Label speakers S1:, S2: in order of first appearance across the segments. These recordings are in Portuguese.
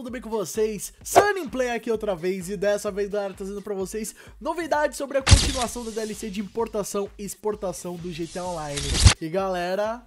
S1: tudo bem com vocês? Sunny Play aqui outra vez e dessa vez, galera, trazendo pra vocês novidades sobre a continuação da DLC de importação e exportação do GTA Online. E galera,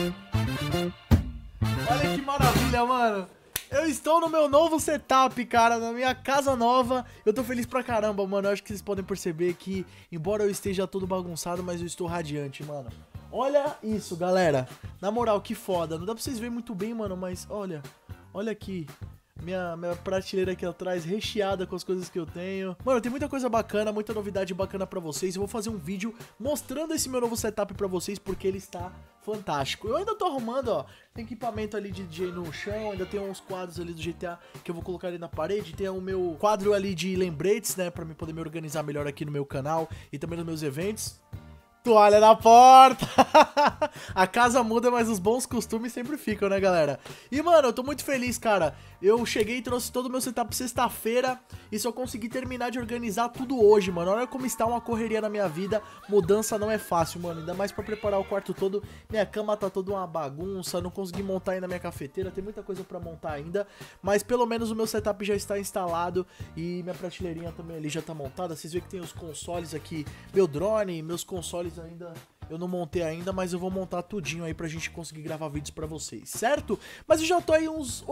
S1: olha que maravilha, mano! Eu estou no meu novo setup, cara, na minha casa nova. Eu tô feliz pra caramba, mano. Eu acho que vocês podem perceber que, embora eu esteja todo bagunçado, mas eu estou radiante, mano. Olha isso, galera. Na moral, que foda. Não dá pra vocês verem muito bem, mano, mas olha. Olha aqui. Minha prateleira aqui atrás, recheada com as coisas que eu tenho. Mano, tem muita coisa bacana, muita novidade bacana pra vocês. Eu vou fazer um vídeo mostrando esse meu novo setup pra vocês, porque ele está fantástico. Eu ainda tô arrumando, ó. Tem equipamento ali de DJ no chão, ainda tem uns quadros ali do GTA que eu vou colocar ali na parede. Tem o meu quadro ali de lembretes, né, pra mim poder me organizar melhor aqui no meu canal e também nos meus eventos. Toalha na porta. A casa muda, mas os bons costumes sempre ficam, né, galera? E, mano, eu tô muito feliz, cara. Eu cheguei e trouxe todo o meu setup sexta-feira e só consegui terminar de organizar tudo hoje, mano. Olha como está uma correria na minha vida. Mudança não é fácil, mano. Ainda mais pra preparar o quarto todo. Minha cama tá toda uma bagunça. Não consegui montar ainda minha cafeteira. Tem muita coisa pra montar ainda. Mas pelo menos o meu setup já está instalado. E minha prateleirinha também ali já tá montada. Vocês veem que tem os consoles aqui. Meu drone, meus consoles ainda eu não montei ainda, mas eu vou montar tudinho aí pra gente conseguir gravar vídeos pra vocês, certo? Mas eu já tô aí uns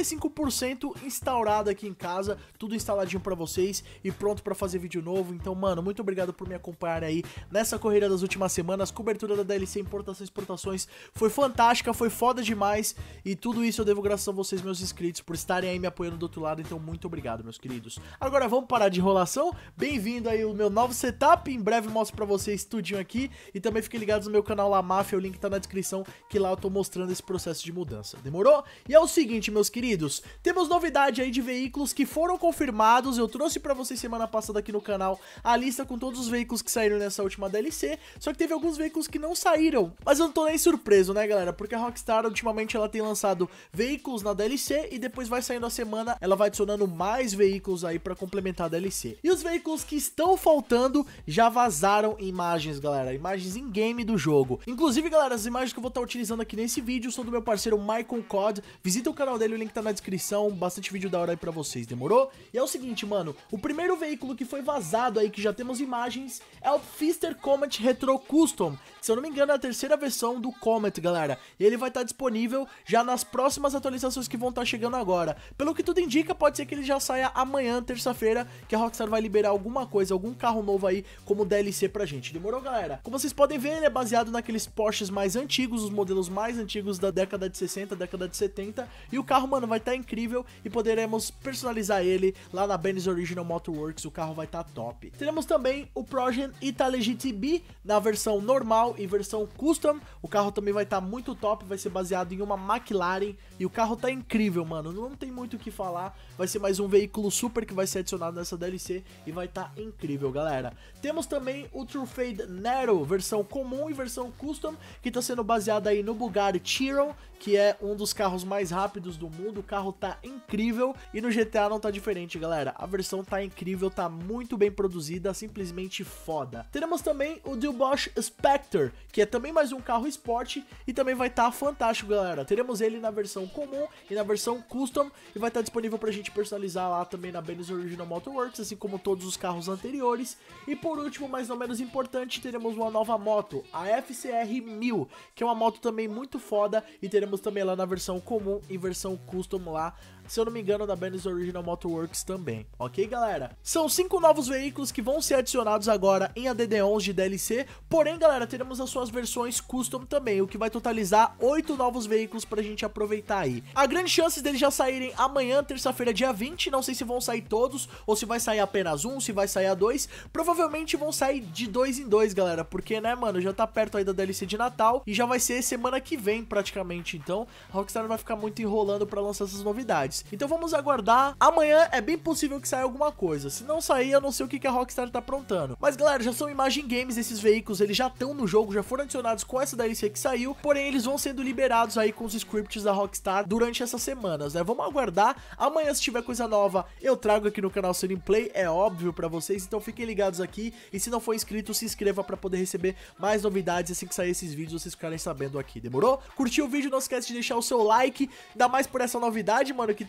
S1: 85% instaurado aqui em casa, tudo instaladinho pra vocês e pronto pra fazer vídeo novo. Então, mano, muito obrigado por me acompanhar aí nessa corrida das últimas semanas. Cobertura da DLC, importações e exportações foi fantástica, foi foda demais e tudo isso eu devo graças a vocês, meus inscritos, por estarem aí me apoiando do outro lado. Então, muito obrigado, meus queridos. Agora vamos parar de enrolação. Bem-vindo aí o meu novo setup, em breve mostro pra vocês tudinho aqui e também fiquem ligados no meu canal La Máfia, o link tá na descrição, que lá eu tô mostrando esse processo de mudança, demorou? E é o seguinte, meus queridos, temos novidade aí de veículos que foram confirmados. Eu trouxe pra vocês semana passada aqui no canal a lista com todos os veículos que saíram nessa última DLC, só que teve alguns veículos que não saíram, mas eu não tô nem surpreso, né, galera, porque a Rockstar ultimamente ela tem lançado veículos na DLC e depois vai saindo a semana, ela vai adicionando mais veículos aí pra complementar a DLC. E os veículos que estão faltando já vazaram imagens, galera, imagens em game do jogo. Inclusive, galera, as imagens que eu vou estar utilizando aqui nesse vídeo são do meu parceiro Michael Cod. Visita o canal dele, o link tá na descrição. Bastante vídeo da hora aí pra vocês, demorou? E é o seguinte, mano, o primeiro veículo que foi vazado aí, que já temos imagens, é o Fister Comet Retro Custom. Se eu não me engano, é a terceira versão do Comet, galera. E ele vai estar disponível já nas próximas atualizações que vão estar chegando agora. Pelo que tudo indica, pode ser que ele já saia amanhã, terça-feira, que a Rockstar vai liberar alguma coisa, algum carro novo aí como DLC pra gente. Demorou, galera? Como vocês podem ver, ele é baseado naqueles Porsches mais antigos, os modelos mais antigos da década de 60, década de 70. E o carro, mano, vai estar incrível e poderemos personalizar ele lá na Benz Original Motorworks. O carro vai estar top. Teremos também o Progen Italy GTB na versão normal e versão custom. O carro também vai estar muito top, vai ser baseado em uma McLaren e o carro tá incrível, mano. Não tem muito o que falar. Vai ser mais um veículo super que vai ser adicionado nessa DLC e vai estar incrível, galera. Temos também o True Fade Nero, versão comum e versão custom, que tá sendo baseada aí no Bugatti Chiron, que é um dos carros mais rápidos do mundo. O carro tá incrível e no GTA não tá diferente, galera. A versão tá incrível, tá muito bem produzida, simplesmente foda. Teremos também o Bosch Spectre, que é também mais um carro esporte e também vai estar fantástico, galera. Teremos ele na versão comum e na versão custom e vai estar disponível pra gente personalizar lá também na Benz Original Motorworks, assim como todos os carros anteriores. E por último, mas não menos importante, teremos uma nova moto, a FCR 1000, que é uma moto também muito foda e teremos também lá na versão comum e versão custom lá, se eu não me engano, da Benz Original Motorworks também, ok, galera? São 5 novos veículos que vão ser adicionados agora em ADD11 de DLC, porém, galera, teremos as suas versões custom também, o que vai totalizar 8 novos veículos pra gente aproveitar aí. Há grandes chances deles já saírem amanhã, terça-feira, dia 20, não sei se vão sair todos, ou se vai sair apenas um, se vai sair a 2, provavelmente vão sair de 2 em 2, galera, porque, né, mano, já tá perto aí da DLC de Natal e já vai ser semana que vem, praticamente, então a Rockstar não vai ficar muito enrolando pra lançar essas novidades. Então vamos aguardar. Amanhã é bem possível que saia alguma coisa. Se não sair, eu não sei o que a Rockstar tá aprontando. Mas, galera, já são Imagine Games esses veículos. Eles já estão no jogo, já foram adicionados com essa DLC que saiu. Porém, eles vão sendo liberados aí com os scripts da Rockstar durante essas semanas, né? Vamos aguardar. Amanhã, se tiver coisa nova, eu trago aqui no canal Sunny Play. É óbvio pra vocês. Então fiquem ligados aqui. E se não for inscrito, se inscreva pra poder receber mais novidades assim que sair esses vídeos, vocês ficarem sabendo aqui. Demorou? Curtiu o vídeo? Não esquece de deixar o seu like. Ainda mais por essa novidade, mano, que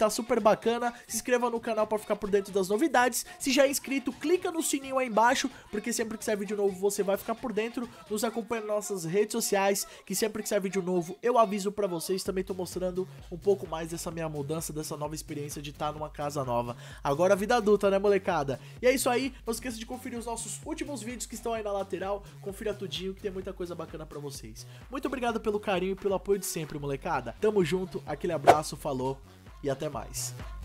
S1: tá super bacana. Se inscreva no canal pra ficar por dentro das novidades. Se já é inscrito, clica no sininho aí embaixo, porque sempre que sair vídeo novo você vai ficar por dentro. Nos acompanha nas nossas redes sociais, que sempre que sair vídeo novo eu aviso pra vocês. Também tô mostrando um pouco mais dessa minha mudança, dessa nova experiência de estar numa casa nova. Agora vida adulta, né, molecada? E é isso aí, não esqueça de conferir os nossos últimos vídeos que estão aí na lateral. Confira tudinho que tem muita coisa bacana pra vocês. Muito obrigado pelo carinho e pelo apoio de sempre, molecada. Tamo junto, aquele abraço, falou e até mais.